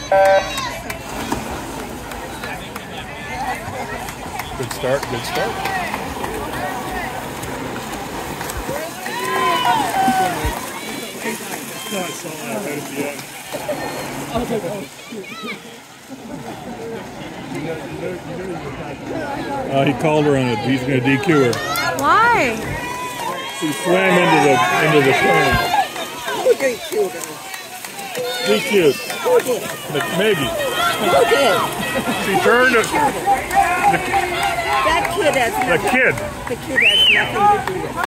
Good start, good start. No, I saw that right at the end. I was like, oh, shit. He called her on it. He's going to DQ her. Why? She swam into the stone. Who DQ'd her? DQ'd. Who did? Maggie. Who did? She turned it. That kid has nothing. The kid. The kid has nothing to do with it.